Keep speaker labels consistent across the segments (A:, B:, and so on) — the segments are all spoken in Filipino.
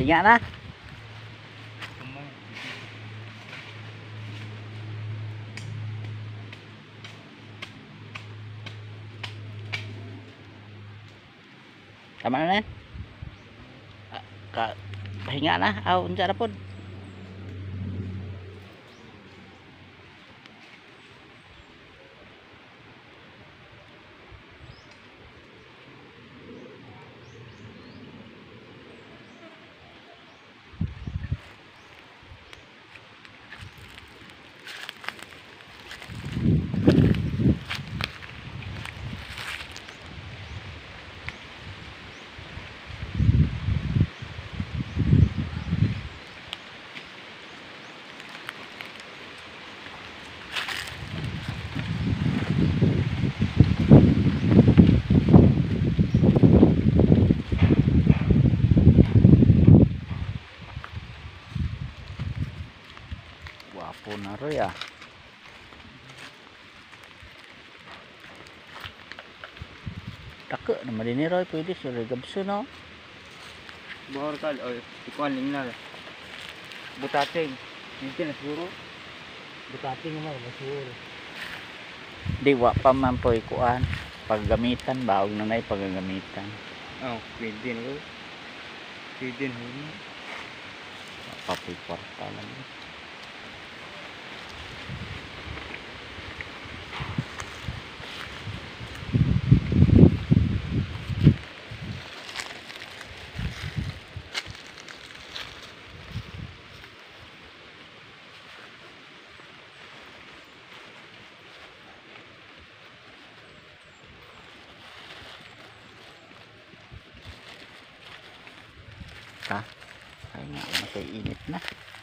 A: Hinga na. Tama na yan. Pahinga na. Unsa na po. Wapo na roy ah. Tako naman din ni Roy. Pwede siya rin gabso no.
B: Bahor kal. O ikuan lang na. Butating. Hindi na siguro. Butating naman. Siguro.
A: Di wa pa man po ikuan. Paggamitan. Baog na na paggamitan.
B: Oh, pwede na. Pwede na.
A: Papoy kwarta lang. Ay nga, matay init na.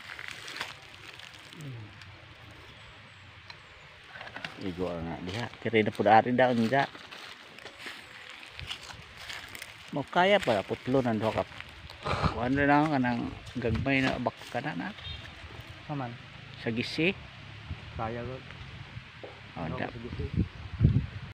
A: Igo nga diha. Kiri na po dari daw nga. Mo kaya pa putlo nan do kap. Ano na kanang gagmay na bak kana na.
B: Saman.
A: Sa gisi.
B: Kaya gud.
A: Oh, da.
B: Sa gisi.